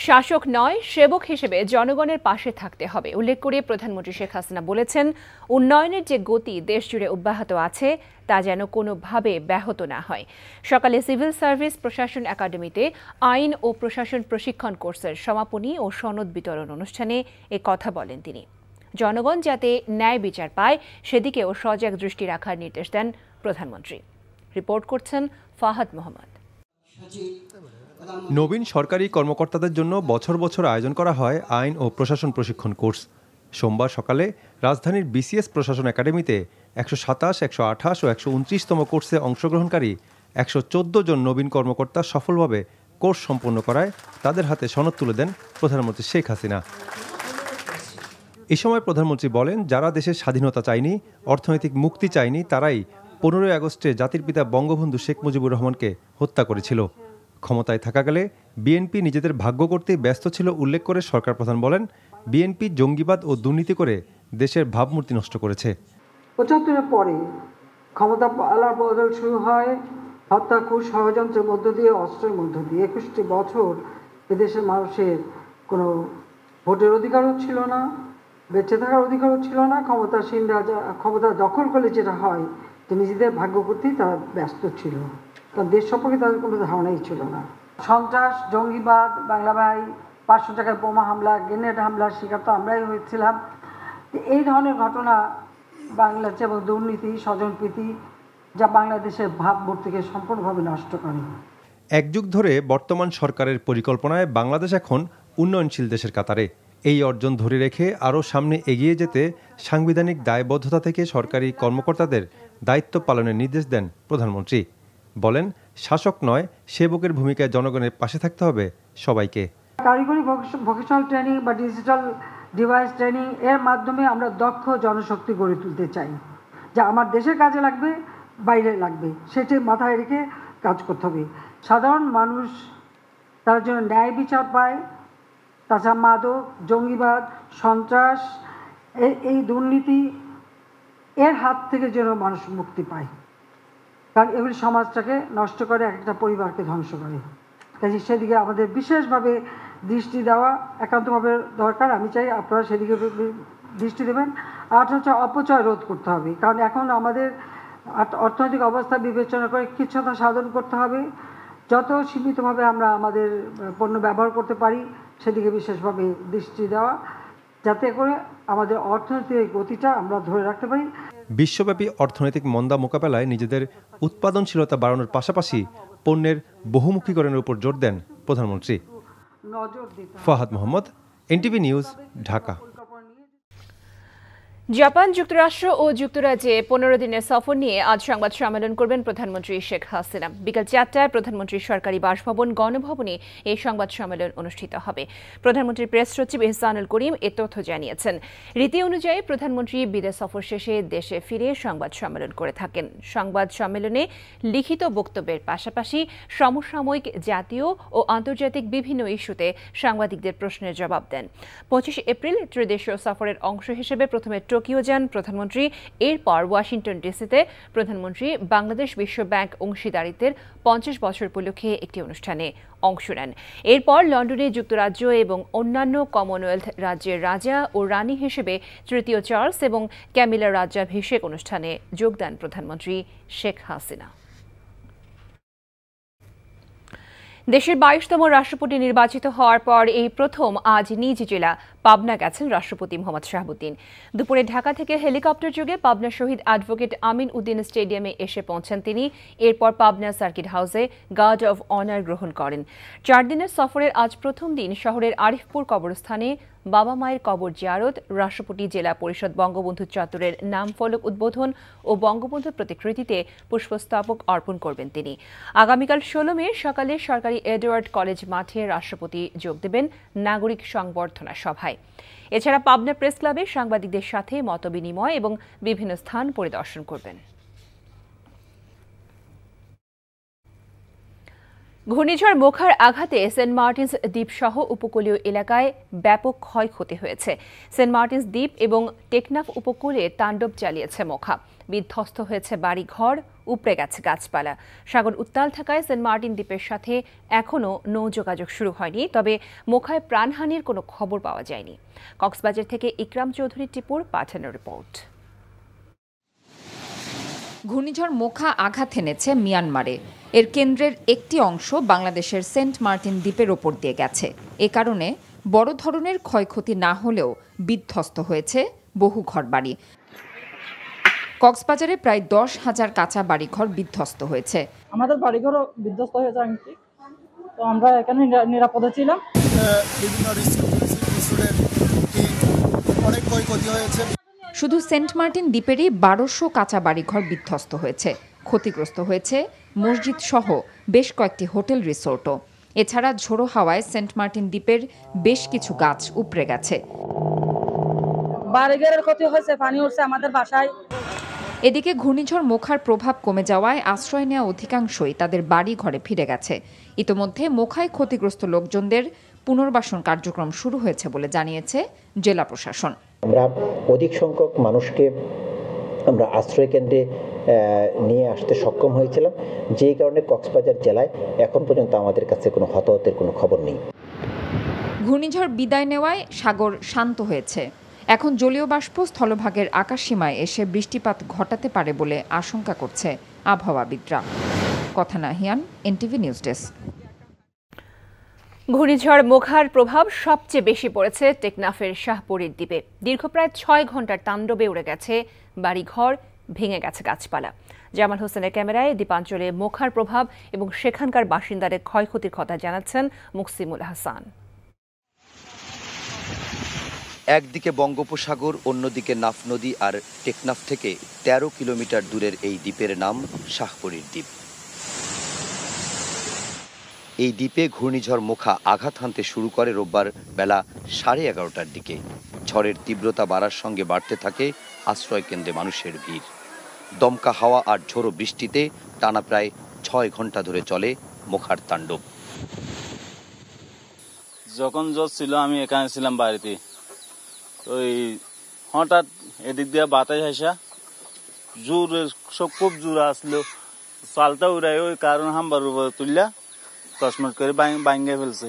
শাসক নয়, সেবক হিসেবে জনগণের পাশে থাকতে হবে উল্লেখ করে প্রধানমন্ত্রী শেখ হাসিনা বলেছেন, উন্নয়নের যে গতি দেশজুড়ে অব্যাহত আছে তা যেন কোনোভাবে ব্যাহত না হয়। সকালে সিভিল সার্ভিস প্রশাসন একাডেমিতে আইন ও প্রশাসন প্রশিক্ষণ কোর্সের সমাপনী ও সনদ বিতরণ অনুষ্ঠানে এ কথা বলেন তিনি। জনগণ যাতে ন্যায় বিচার পায় সেদিকেও সজাগ দৃষ্টি রাখার নির্দেশ দেন প্রধানমন্ত্রী। রিপোর্ট করছেন ফাহাদ মোহাম্মদ। নবীন সরকারি কর্মকর্তাদের জন্য বছর বছর আয়োজন করা হয় আইন ও প্রশাসন প্রশিক্ষণ কোর্স। সোমবার সকালে রাজধানীর বিসিএস প্রশাসন একাডেমিতে 127, 128 ও 129তম কোর্সে অংশগ্রহণকারী 114 জন নবীন কর্মকর্তা সফলভাবে কোর্স সম্পন্ন করায় তাদের হাতে সনদ তুলে দেন প্রধানমন্ত্রী শেখ হাসিনা। এ সময় প্রধানমন্ত্রী বলেন, যারা দেশের স্বাধীনতা চায়নি, অর্থনৈতিক মুক্তি চায়নি, তারাই 15 আগস্টে জাতির পিতা বঙ্গবন্ধু শেখ মুজিবুর রহমানকে হত্যা করেছিল। ক্ষমতায় থাকাকালে বিএনপি নিজেদের ভাগ্য করতেই ব্যস্ত ছিল উল্লেখ করে সরকার প্রধান বলেন, বিএনপি জঙ্গিবাদ ও দুর্নীতি করে দেশের ভাবমূর্তি নষ্ট করেছে। 75-এর পরে ক্ষমতা পালার বদল শুরু হয় হত্যা, খুন, ষড়যন্ত্রের মধ্য দিয়ে, অস্ত্রের মধ্য দিয়ে। 21টি বছর এদেশের মানুষের কোনো ভোটের অধিকারও ছিল না, বেঁচে থাকার অধিকারও ছিল না। ক্ষমতাসীনরা ক্ষমতা দখল করলে যেটা হয় যে নিজেদের ভাগ্য করতেই তারা ব্যস্ত ছিল, কারণ দেশ সম্পর্কে তাদের কোনো ধারণাই ছিল না। সন্ত্রাস, জঙ্গিবাদ, বাংলা ভাই, 500 টাকার বোমা হামলা, গ্রেনেড হামলার শিকার তো আমরাই হয়েছিলাম। এই ধরনের ঘটনা বাংলাদেশে এবং দুর্নীতি, স্বজনপ্রীতি যা বাংলাদেশের ভাবমূর্তিকে সম্পূর্ণভাবে নষ্ট করে। এক যুগ ধরে বর্তমান সরকারের পরিকল্পনায় বাংলাদেশ এখন উন্নয়নশীল দেশের কাতারে। এই অর্জন ধরে রেখে আরও সামনে এগিয়ে যেতে সাংবিধানিক দায়বদ্ধতা থেকে সরকারি কর্মকর্তাদের দায়িত্ব পালনের নির্দেশ দেন প্রধানমন্ত্রী। বলেন, শাসক নয়, সেবকের ভূমিকায় জনগণের পাশে থাকতে হবে সবাইকে। কারিগরি ভোকেশনাল ট্রেনিং বা ডিজিটাল ডিভাইস ট্রেনিং এর মাধ্যমে আমরা দক্ষ জনশক্তি গড়ে তুলতে চাই, যা আমার দেশের কাজে লাগবে, বাইরে লাগবে, সেটি মাথায় রেখে কাজ করতে হবে। সাধারণ মানুষ তার জন্য ন্যায় বিচার পায়, তাছাড়া মাদক, জঙ্গিবাদ, সন্ত্রাস, এই দুর্নীতি এর হাত থেকে যেন মানুষ মুক্তি পায়, কারণ এগুলি সমাজটাকে নষ্ট করে, একটা পরিবারকে ধ্বংস করে। কাজে সেদিকে আমাদের বিশেষভাবে দৃষ্টি দেওয়া একান্তভাবে দরকার। আমি চাই আপনারা সেদিকে দৃষ্টি দেবেন। আর হচ্ছে অপচয় রোধ করতে হবে, কারণ এখন আমাদের অর্থনৈতিক অবস্থা বিবেচনা করে কিছুটা সাধন করতে হবে। যত সীমিতভাবে আমরা আমাদের পণ্য ব্যবহার করতে পারি সেদিকে বিশেষভাবে দৃষ্টি দেওয়া, যাতে করে আমাদের অর্থনৈতিক গতিটা আমরা ধরে রাখতে পারি। বিশ্বব্যাপী অর্থনৈতিক মন্দা মোকাবেলায় নিজেদের উৎপাদনশীলতা বাড়ানোর পাশাপাশি পণ্যের বহুমুখীকরণের উপর জোর দেন প্রধানমন্ত্রী। Fahad Mohammad, NTV news, Dhaka. Japan, যুক্তরাষ্ট্র ও যুক্তরাজ্যে 15 দিনের সফর নিয়ে আজ সংবাদ সম্মেলন করবেন প্রধানমন্ত্রী শেখ হাসিনা। বিকেল 4টায় প্রধানমন্ত্রীর সরকারি বাসভবন গণভবনে এই সংবাদ সম্মেলন অনুষ্ঠিত হবে। প্রধানমন্ত্রীর প্রেস সচিব ইহসানুল করিম এ তথ্য জানিয়েছেন। রীতি অনুযায়ী প্রধানমন্ত্রী বিদেশ সফর শেষে দেশে ফিরে সংবাদ সম্মেলন করে থাকেন। সংবাদ সম্মেলনে লিখিত বক্তব্যের পাশাপাশি সমসাময়িক জাতীয় ও আন্তর্জাতিক বিভিন্ন ইস্যুতে সাংবাদিকদের প্রশ্নের জবাব দেন। 25 এপ্রিল ত্রিদেশীয় সফরের অংশ হিসেবে প্রথমে টোকিও যান প্রধানমন্ত্রী। এরপর ওয়াশিংটন ডিসিতে প্রধানমন্ত্রী বাংলাদেশ বিশ্ব ব্যাংক অংশীদারিত্বের 50 বছর উপলক্ষে একটি অনুষ্ঠানে অংশ নেন। এরপর লন্ডনে যুক্তরাজ্য এবং অন্যান্য কমনওয়েলথ রাজ্যের রাজা ও রানী হিসেবে তৃতীয় চার্লস এবং ক্যামিলা রাজ্যাভিষেক অনুষ্ঠানে যোগ দেন প্রধানমন্ত্রী শেখ হাসিনা। দেশের 22তম রাষ্ট্রপতি নির্বাচিত হওয়ার পর এই প্রথম আজ নিজ জেলা পাবনা গেছেন রাষ্ট্রপতি মোহাম্মদ শাহাবুদ্দিন। দুপুরে ঢাকা থেকে হেলিকপ্টার যোগে পাবনা শহীদ অ্যাডভোকেট আমিন উদ্দিন স্টেডিয়ামে এসে পৌঁছান তিনি। এরপর Pabna circuit house guard of honour গ্রহণ করেন। 4 দিনের সফরের আজ প্রথম দিন শহরের আরিফপুর কবরস্থানে বাবা মায়ের কবর জিয়ারত, রাষ্ট্রপতি জেলা পরিষদ বঙ্গবন্ধু চত্বরের নাম ফলক উদ্বোধন ও বঙ্গবন্ধুর প্রতিকৃতিতে পুষ্পস্তবক অর্পণ করবেন তিনি। আগামীকাল 16 মে সকালে সরকারি এডওয়ার্ড কলেজ মাঠে রাষ্ট্রপতি যোগ দেবেন নাগরিক সংবর্ধনা সভায়। এছাড়া পাবনা প্রেস ক্লাবে সাংবাদিকদের সাথে মতবিনিময় এবং বিভিন্ন স্থান পরিদর্শন করবেন। ঘূর্ণিঝড় মোখার আঘাতে সেন্ট মার্টিনস দ্বীপ সহ উপকূলীয় এলাকায় ব্যাপক ক্ষয়ক্ষতি হয়েছে। সেন্ট মার্টিনস দ্বীপ এবং টেকনাফ উপকূলে তাণ্ডব চালিয়েছে মোখা। বিধ্বস্ত হয়েছে বাড়িঘর, উপড়ে গেছে গাছপালা। সাগর উত্তাল থাকায় সেন্ট মার্টিন দ্বীপের সাথে এখনও নৌ যোগাযোগ শুরু হয়নি, তবে মোখায় প্রাণহানির কোনো খবর পাওয়া যায়নি। কক্সবাজার থেকে ইকরাম চৌধুরী টিপুর পাঠানো রিপোর্ট। ঘূর্ণিঝড় মোখা আঘাত এনেছে মিয়ানমারে। এর কেন্দ্রের একটি অংশ বাংলাদেশের সেন্ট মার্টিন দ্বীপের ওপর দিয়ে গেছে। এ কারণে বড় ধরনের ক্ষয়ক্ষতি না হলেও বিধ্বস্ত হয়েছে বহু ঘরবাড়ি। কক্সবাজারে প্রায় 10,000 কাঁচা বাড়িঘর বিধ্বস্ত হয়েছে। আমাদের বাড়িঘরও বিধ্বস্ত হয়েছে, তো আমরা এখানে নিরাপদে ছিলাম। বিভিন্ন অনেক ক্ষয়ক্ষতি হয়েছে। শুধু সেন্ট মার্টিন দ্বীপেরই 1200 কাঁচা বাড়িঘর বিধ্বস্ত হয়েছে। ক্ষতিগ্রস্ত হয়েছে মসজিদ সহ বেশ কয়েকটি হোটেল রিসোর্টও। এছাড়া ঝোড়ো হাওয়ায় সেন্ট মার্টিন দ্বীপের বেশ কিছু গাছ উপড়ে গেছে। বাড়িঘরের ক্ষতি হয়েছে, পানি উঠছে আমাদের বাসায়। এদিকে ঘূর্ণিঝড় মোখার প্রভাব কমে যাওয়ায় আশ্রয় নেওয়া অধিকাংশই তাদের বাড়ি ঘরে ফিরে গেছে। ইতোমধ্যে মোখায় ক্ষতিগ্রস্ত লোকজনদের পুনর্বাসন কার্যক্রম শুরু হয়েছে বলে জানিয়েছে জেলা প্রশাসন। আমরা অধিক সংখ্যক মানুষকে আমরা আশ্রয় কেন্দ্রে নিয়ে আসতে সক্ষম হয়েছিলাম, যেই কারণে কক্সবাজার জেলায় এখন পর্যন্ত আমাদের কাছে কোনো হতাহতের কোনো খবর নেই। ঘূর্ণিঝড় বিদায় নেওয়ায় সাগর শান্ত হয়েছে। এখন জলীয় বাষ্প স্থলভাগের আকাশসীমায় এসে বৃষ্টিপাত ঘটাতে পারে বলে আশঙ্কা করছে আবহাওয়াবিদরা। কথা নাহিয়ান, NTV নিউজ ডেস্ক। ঘূর্ণিঝড় মোখার প্রভাব সবচেয়ে বেশি পড়েছে টেকনাফের শাহপুরীর দ্বীপে। দীর্ঘ প্রায় 6 ঘন্টার তাণ্ডবে উড়ে গেছে বাড়িঘর, ভেঙে গেছে গাছপালা। জামাল হোসেনের ক্যামেরায় দ্বীপাঞ্চলে মোখার প্রভাব এবং সেখানকার বাসিন্দাদের ক্ষয়ক্ষতির কথা জানাচ্ছেন মুকসিমুল হাসান। একদিকে বঙ্গোপসাগর, অন্যদিকে নাফ নদী, আর টেকনাফ থেকে 13 কিলোমিটার দূরের এই দ্বীপের নাম শাহপুরীর দ্বীপ। এই দ্বীপে ঘূর্ণিঝড় মোখা আঘাত হানতে শুরু করে রোববার বেলা 11:30টার দিকে। ঝড়ের তীব্রতা বাড়ার সঙ্গে বাড়তে থাকে আশ্রয় কেন্দ্রে মানুষের ভিড়। দমকা হাওয়া আর ঝোড়ো বৃষ্টিতে টানা প্রায় 6 ঘন্টা ধরে চলে মোখার তাণ্ডব। যখন জ্বর ছিল আমি এখানে ছিলাম বাড়িতে, ওই হঠাৎ এদিক দিয়ে বাতাস আসা জোরে, খুব জোরে আসলো, চালটা উড়াই ওই কারণ হামবার উপরে তুললা তসমট করে ভাঙ্গে ফেলছে।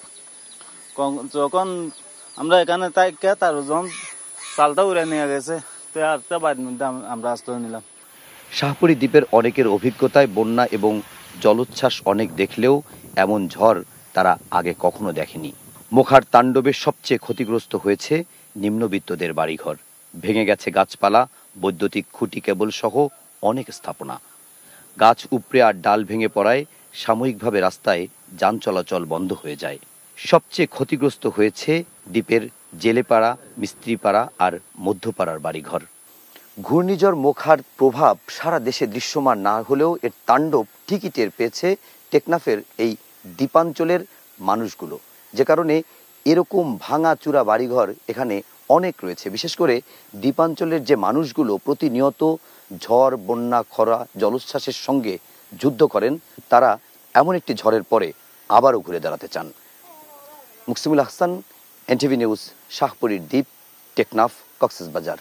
যখন আমরা এখানে তার যখন চালটা উড়ে নিয়ে গেছে, তো আর বাড়ির মধ্যে আমরা আশ্রয় নিলাম। শাহপুরী দ্বীপের অনেকের অভিজ্ঞতায় বন্যা এবং জলোচ্ছ্বাস অনেক দেখলেও এমন ঝড় তারা আগে কখনো দেখেনি। মোখার তাণ্ডবে সবচেয়ে ক্ষতিগ্রস্ত হয়েছে নিম্নবিত্তদের বাড়িঘর। ভেঙে গেছে গাছপালা, বৈদ্যুতিক খুঁটি, কেবল সহ অনেক স্থাপনা। গাছ উপড়ে আর ডাল ভেঙে পড়ায় সাময়িকভাবে রাস্তায় যান চলাচল বন্ধ হয়ে যায়। সবচেয়ে ক্ষতিগ্রস্ত হয়েছে দ্বীপের জেলেপাড়া, মিস্ত্রিপাড়া আর মধ্যপাড়ার বাড়িঘর। ঘূর্ণিঝড় মোখার প্রভাব সারা দেশে দৃশ্যমান না হলেও এর তাণ্ডব ঠিকই টের পেয়েছে টেকনাফের এই দ্বীপাঞ্চলের মানুষগুলো, যে কারণে এরকম ভাঙা চূড়া বাড়িঘর এখানে অনেক রয়েছে। বিশেষ করে দ্বীপাঞ্চলের যে মানুষগুলো প্রতিনিয়ত ঝড়, বন্যা, খরা, জলোচ্ছ্বাসের সঙ্গে যুদ্ধ করেন, তারা এমন একটি ঝড়ের পরে আবারও ঘুরে দাঁড়াতে চান। মুকসিমুল হাসান, NTV নিউজ, শাহপুরীর দ্বীপ, টেকনাফ, কক্সবাজার।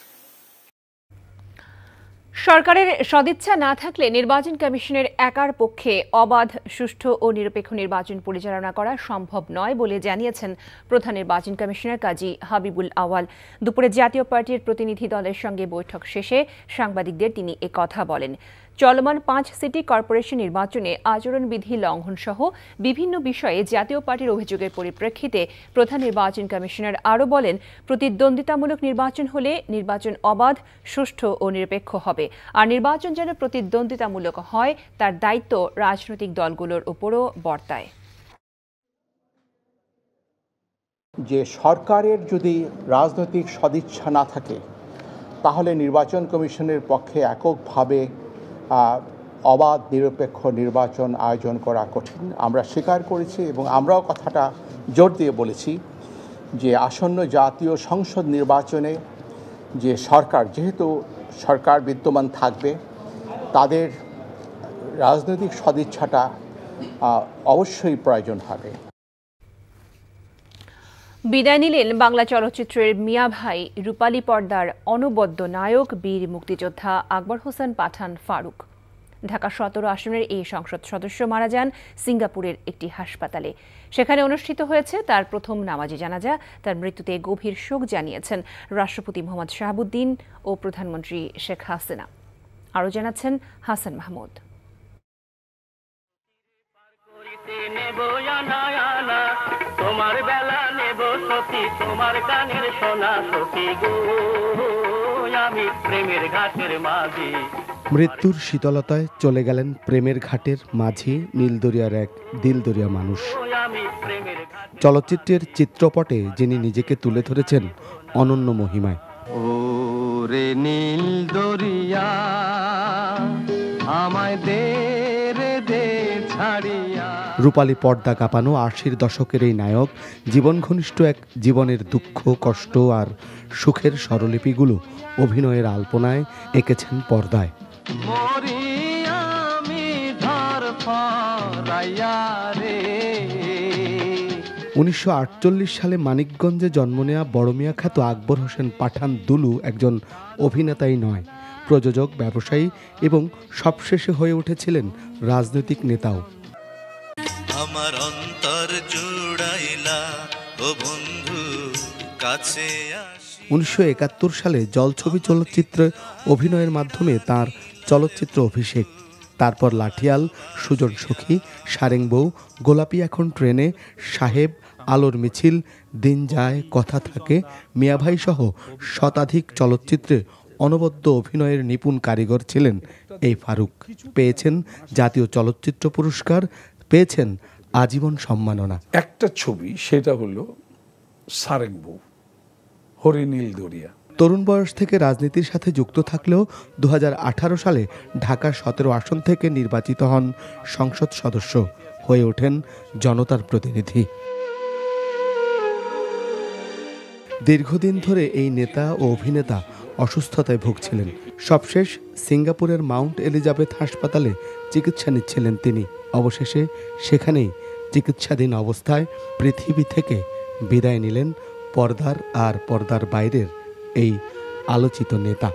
সরকারের সদিচ্ছা না থাকলে নির্বাচন কমিশনের একার পক্ষে অবাধ, সুষ্ঠু ও নিরপেক্ষ নির্বাচন পরিচালনা করা সম্ভব নয় বলে জানিয়েছেন প্রধান নির্বাচন কমিশনার কাজী হাবিবুল আওয়াল। দুপুরে জাতীয় পার্টির প্রতিনিধি দলের সঙ্গে বৈঠক শেষে সাংবাদিকদের তিনি কথা বলেন। চলমান 5 সিটি কর্পোরেশন নির্বাচনে আচরণবিধি লঙ্ঘন সহ বিভিন্ন বিষয়ে জাতীয় পার্টির অভিযোগের পরিপ্রেক্ষিতে প্রধান নির্বাচন কমিশনার আরও বলেন, প্রতিদ্বন্দ্বিতামূলক নির্বাচন হলে নির্বাচন অবাধ, সুষ্ঠু ও নিরপেক্ষ হবে। আর নির্বাচন যেন প্রতিদ্বন্দ্বিতামূলক হয় তার দায়িত্ব রাজনৈতিক দলগুলোর উপরও বর্তায়। যে সরকারের যদি রাজনৈতিক সদিচ্ছা না থাকে, তাহলে নির্বাচন কমিশনের পক্ষে এককভাবে অবাধ, নিরপেক্ষ নির্বাচন আয়োজন করা কঠিন। আমরা স্বীকার করেছি এবং আমরাও কথাটা জোর দিয়ে বলেছি যে আসন্ন জাতীয় সংসদ নির্বাচনে যে সরকার, যেহেতু সরকার বিদ্যমান থাকবে, তাদের রাজনৈতিক সদিচ্ছাটা অবশ্যই প্রয়োজন হবে। বিদায় নিলেন বাংলা চলচ্চিত্রের মিয়া ভাই রূপালী পর্দার অনবদ্য নায়ক বীর মুক্তিযোদ্ধা আকবর হোসেন পাঠান ফারুক। ঢাকা 17 আসনের এই সংসদ সদস্য মারা যান সিঙ্গাপুরের একটি হাসপাতালে। সেখানে অনুষ্ঠিত হয়েছে তার প্রথম নামাজি জানাজা। তার মৃত্যুতে গভীর শোক জানিয়েছেন রাষ্ট্রপতি মোহাম্মদ শাহাবুদ্দিন ও প্রধানমন্ত্রী শেখ হাসিনা। আরও জানাচ্ছেন হাসান মাহমুদ। মৃত্যুর শীতলতায় চলে গেলেন প্রেমের ঘাটের মাঝি নীলদরিয়ার এক দিলদরিয়া মানুষ। চলচ্চিত্রের চিত্রপটে যিনি নিজেকে তুলে ধরেছেন অনন্য মহিমায়। ওরে নীলদরিয়া আমায় দে রে দে ছাড়িয়া। রূপালী পর্দা কাঁপানো 80-র দশকের এই নায়ক জীবন ঘনিষ্ঠ এক জীবনের দুঃখ, কষ্ট আর সুখের স্বরলিপিগুলো অভিনয়ের আলপনায় এঁকেছেন পর্দায়। 1948 সালে মানিকগঞ্জে জন্ম নেওয়া বড়মিয়া খ্যাত আকবর হোসেন পাঠান দুলু একজন অভিনেতাই নয়, প্রযোজক, ব্যবসায়ী এবং সবশেষে হয়ে উঠেছিলেন রাজনৈতিক নেতাও। আমার অন্তর জুড়াইলা ও বন্ধু কাছে 1971 সালে জলছবি চলচ্চিত্রে অভিনয়ের মাধ্যমে তার চলচ্চিত্র অভিষেক। তারপর লাঠিয়াল, সুজন সখী, সারেং বউ, গোলাপি এখন ট্রেনে, সাহেব, আলোর মিছিল, দিন যায়, কথা থাকে, মিয়াভাই সহ শতাধিক চলচ্চিত্রে অনবদ্য অভিনয়ের নিপুণ কারিগর ছিলেন এই ফারুক। পেয়েছেন জাতীয় চলচ্চিত্র পুরস্কার, পেয়েছেন আজীবন সম্মাননা। একটা ছবি, সেটা হলো সারেং বউ, হরিনীল দরিয়া। তরুণ বয়স থেকে রাজনীতির সাথে যুক্ত থাকলেও 2018 সালে ঢাকার 17 আসন থেকে নির্বাচিত হন সংসদ সদস্য, হয়ে ওঠেন জনতার প্রতিনিধি। দীর্ঘদিন ধরে এই নেতা ও অভিনেতা অসুস্থতায় ভুগছিলেন। সবশেষ সিঙ্গাপুরের মাউন্ট এলিজাবেথ হাসপাতালে চিকিৎসা নিচ্ছিলেন তিনি। অবশেষে সেখানেই চিকিৎসাধীন অবস্থায় পৃথিবী থেকে বিদায় নিলেন পর্দার আর পর্দার বাইরের এই আলোচিত নেতা।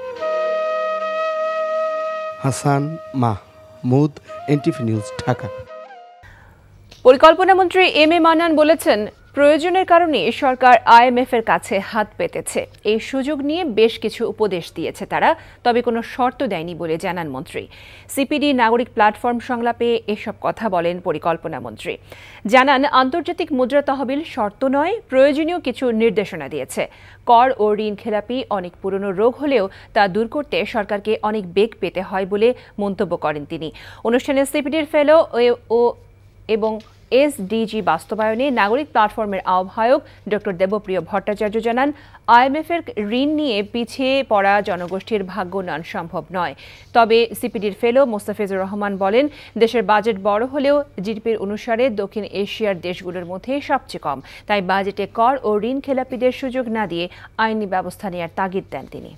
Hasan Mahmud, NTV news, Dhaka. পরিকল্পনা মন্ত্রী এম এ মান্নান বলেছেন, প্রয়োজনের কারণে সরকার IMF এর কাছে হাত পেতেছে। এই সুযোগ নিয়ে বেশ কিছু উপদেশ দিয়েছে তারা, তবে কোনো শর্ত দেয়নি বলে জানান মন্ত্রী। সিপিডি নাগরিক প্ল্যাটফর্ম সংলাপে এসব কথা বলেন পরিকল্পনা মন্ত্রী। জানান, আন্তর্জাতিক মুদ্রা তহবিল শর্ত নয়, প্রয়োজনীয় কিছু নির্দেশনা দিয়েছে। কর ও ঋণ খেলাপি অনেক পুরনো রোগ হলেও তা দূর করতে সরকারকে অনেক বেগ পেতে হয় বলে মন্তব্য করেন তিনি। অনুষ্ঠানে সিপিডির ফেলো এবং SDG বাস্তবায়নে নাগরিক প্ল্যাটফর্মের আহ্বায়ক ডক্টর দেবপ্রিয় ভট্টাচার্য জানান, IMF এর ঋণ নিয়ে পিছিয়ে পড়া জনগোষ্ঠীর ভাগ্য উন্নয়ন সম্ভব নয়। তবে সিপিডির ফেলো মোস্তাফিজুর রহমান বলেন, দেশের বাজেট বড় হলেও জিডিপির অনুসারে দক্ষিণ এশিয়ার দেশগুলোর মধ্যে সবচেয়ে কম। তাই বাজেটে কর ও ঋণ খেলাপিদের সুযোগ না দিয়ে আইনি ব্যবস্থা নেওয়ার তাগিদ দেন তিনি।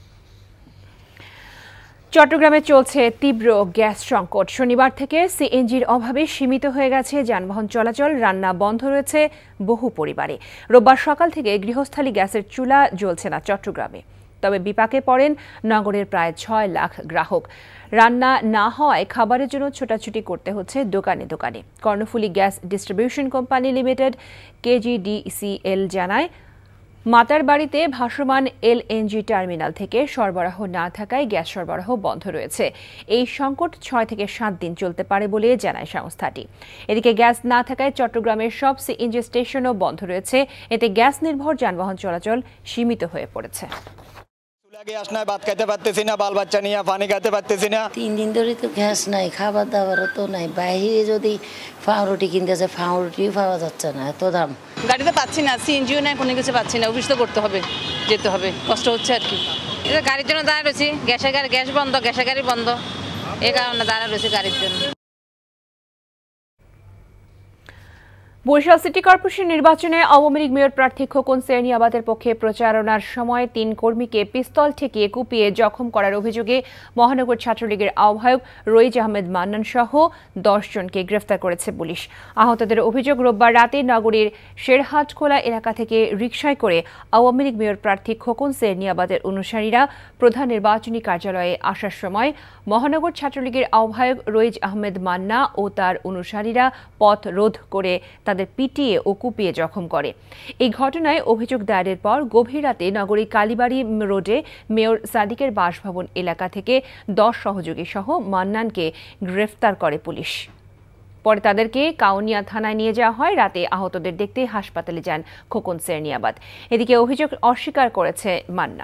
চট্টগ্রামে চলছে তীব্র গ্যাস সংকট। শনিবার থেকে সিএনজির অভাবে সীমিত হয়ে গেছে যানবাহন চলাচল, রান্না বন্ধ রয়েছে বহু পরিবারে। রোববার সকাল থেকে গৃহস্থালী গ্যাসের চুলা জ্বলছে না চট্টগ্রামে। তবে বিপাকে পড়েন নগরের প্রায় 6 লাখ গ্রাহক। রান্না না হওয়ায় খাবারের জন্য ছোটাছুটি করতে হচ্ছে দোকানে দোকানে। Karnaphuli gas distribution company limited KGDCL জানায়, মাতার বাড়িতে ভাসমান LNG টার্মিনাল থেকে সরবরাহ না থাকায় গ্যাস সরবরাহ বন্ধ রয়েছে। এই সংকট 6 থেকে 7 দিন চলতে পারে বলে জানায় সংস্থাটি। এদিকে গ্যাস না থাকায় চট্টগ্রামের সব সিএনজি স্টেশনও বন্ধ রয়েছে। এতে গ্যাস নির্ভর যানবাহন চলাচল সীমিত হয়ে পড়েছে। গ্যাস নাই, ভাত খাইতে পারতেছি না, বাল বাচ্চা নিয়ে পানি খাইতে পারতেছি না। 3 দিন ধরে তো গ্যাস নাই, খাবার দাবারও তো নাই। বাইরে যদি ফাউরুটি কিনতে আছে, ফাউরুটিও পাওয়া যাচ্ছে না, এত দাম। গাড়িতে পাচ্ছি না, সিএনজিও নাই, কোনো কিছু পাচ্ছি না। অফিস তো করতে হবে, যেতে হবে, কষ্ট হচ্ছে আর কি। এটা গাড়ির জন্য দাঁড়া রয়েছি, গ্যাস বন্ধ, গ্যাসের গাড়ি বন্ধ, এই কারণে দাঁড়া রয়েছে গাড়ির জন্য। বরিশাল সিটি কর্পোরেশন নির্বাচনে আওয়ামী লীগ মেয়র প্রার্থী খোকন সেরনিয়াবাদের পক্ষে প্রচারণার সময় ৩ কর্মীকে পিস্তল ঠেকিয়ে কুপিয়ে জখম করার অভিযোগে মহানগর ছাত্রলীগের আহ্বায়ক রইজ আহমেদ মান্নান সহ ১০ জনকে গ্রেফতার করেছে পুলিশ। আহতদের অভিযোগ, রোববার রাতে নগরীর শেরহাটখোলা এলাকা থেকে রিকশায় করে আওয়ামী লীগ মেয়র প্রার্থী খোকন সেরনিয়াবাদের অনুসারীরা প্রধান নির্বাচনী কার্যালয়ে আসার সময় মহানগর ছাত্রলীগের আহ্বায়ক রইজ আহমেদ মান্না ও তার অনুসারীরা পথ রোধ করে তাদের পিটিয়ে ও কুপিয়ে জখম করে। এই ঘটনায় অভিযোগ দায়েরের পর গভীর রাতে নগরীর কালীবাড়ি রোডে মেয়র সাদিকের বাসভবন এলাকা থেকে ১০ সহযোগী সহ মান্নানকে গ্রেফতার করে পুলিশ। পরে তাদেরকে কাউনিয়া থানায় নিয়ে যাওয়া হয়। রাতে আহতদের দেখতে হাসপাতালে যান খোকন সেরনিয়াবাদ। এদিকে অভিযোগ অস্বীকার করেছে মান্না।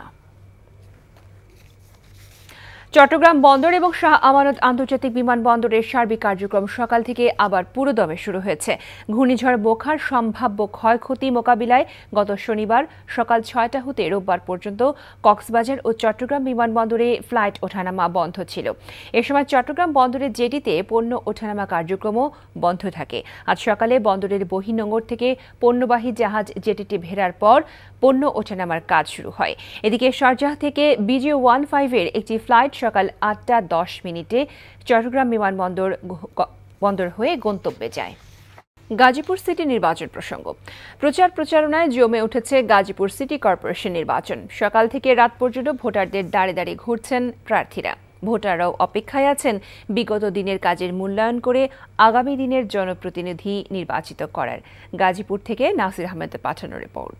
চট্টগ্রাম বন্দর এবং শাহ আমানত আন্তর্জাতিক বিমানবন্দরের সার্বিক কার্যক্রম সকাল থেকে আবার পুরোদমে শুরু হয়েছে। ঘূর্ণিঝড় বোখার সম্ভাব্য ক্ষয়ক্ষতি মোকাবিলায় গত শনিবার সকাল ৬টা হতে রোববার পর্যন্ত কক্সবাজার ও চট্টগ্রাম বিমানবন্দরে ফ্লাইট ওঠানামা বন্ধ ছিল। এ সময় চট্টগ্রাম বন্দরের জেটিতে পণ্য ওঠানামা কার্যক্রমও বন্ধ থাকে। আজ সকালে বন্দরের বহির্নোঙর থেকে পণ্যবাহী জাহাজ জেটিতে ভেড়ার পর পণ্য ওঠানামার কাজ শুরু হয়। এদিকে শারজাহ থেকে BJ-15 একটি ফ্লাইট সকাল ৮টা ১০ মিনিটে চট্টগ্রাম বিমানবন্দর হয়ে গন্তব্যে যায়। গাজীপুর সিটি নির্বাচন প্রসঙ্গ। প্রচারণায় জমে উঠেছে গাজীপুর সিটি কর্পোরেশন নির্বাচন। সকাল থেকে রাত পর্যন্ত ভোটারদের দাঁড়িয়ে দাঁড়িয়ে ঘুরছেন প্রার্থীরা। ভোটাররাও অপেক্ষায় আছেন বিগত দিনের কাজের মূল্যায়ন করে আগামী দিনের জনপ্রতিনিধি নির্বাচিত করার। গাজীপুর থেকে নাসির আহমেদের পাঠানো রিপোর্ট।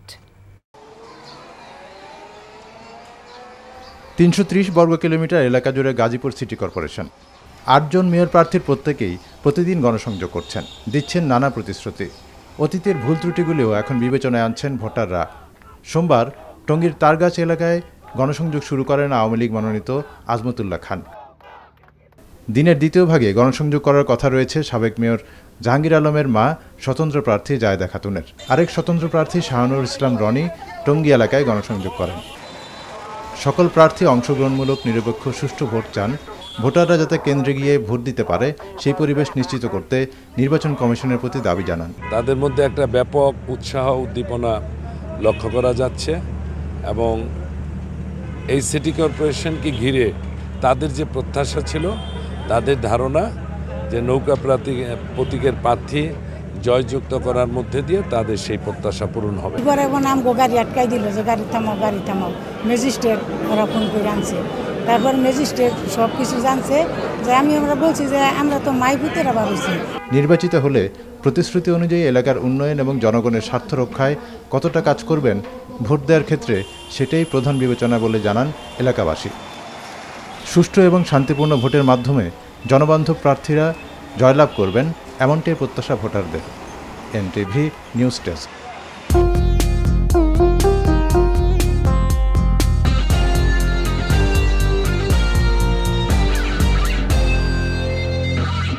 ৩৩০ বর্গ কিলোমিটার এলাকা জুড়ে গাজীপুর সিটি কর্পোরেশন। ৮ জন মেয়র প্রার্থীর প্রত্যেকেই প্রতিদিন গণসংযোগ করছেন, দিচ্ছেন নানা প্রতিশ্রুতি। অতীতের ভুল ত্রুটিগুলিও এখন বিবেচনায় আনছেন ভোটাররা। সোমবার টঙ্গীর তারগাছ এলাকায় গণসংযোগ শুরু করেন আওয়ামী লীগ মনোনীত আজমতুল্লাহ খান। দিনের দ্বিতীয় ভাগে গণসংযোগ করার কথা রয়েছে সাবেক মেয়র জাহাঙ্গীর আলমের মা স্বতন্ত্র প্রার্থী জায়েদা খাতুনের। আরেক স্বতন্ত্র প্রার্থী শাহানুর ইসলাম রনি টঙ্গী এলাকায় গণসংযোগ করেন। সকল প্রার্থী অংশগ্রহণমূলক নিরপেক্ষ সুষ্ঠু ভোট চান। ভোটাররা যাতে কেন্দ্রে গিয়ে ভোট দিতে পারে সেই পরিবেশ নিশ্চিত করতে নির্বাচন কমিশনের প্রতি দাবি জানান। তাদের মধ্যে একটা ব্যাপক উৎসাহ উদ্দীপনা লক্ষ্য করা যাচ্ছে এবং এই সিটি কর্পোরেশনকে ঘিরে তাদের যে প্রত্যাশা ছিল, তাদের ধারণা যে নৌকা প্রতীকের প্রার্থী জয়যুক্ত করার মধ্যে দিয়ে তাদের সেই প্রত্যাশা পূরণ হবে। এবার এখন আমগো গাড়ি আটকাই দিল যে গাড়ি থামাও। ম্যাজিস্ট্রেট ওরা ফোন করে আনছে, তারপর ম্যাজিস্ট্রেট সব কিছু জানছে যে আমরা বলছি যে আমরা তো মাইপুতেরা বাড়িছি। নির্বাচিত হলে প্রতিশ্রুতি অনুযায়ী এলাকার উন্নয়ন এবং জনগণের স্বার্থ রক্ষায় কতটা কাজ করবেন ভোট দেওয়ার ক্ষেত্রে সেটাই প্রধান বিবেচনা বলে জানান এলাকাবাসী। সুষ্ঠু এবং শান্তিপূর্ণ ভোটের মাধ্যমে জনবান্ধব প্রার্থীরা জয়লাভ করবেন এমনটাই প্রত্যাশা ভোটারদের। NTV news desk.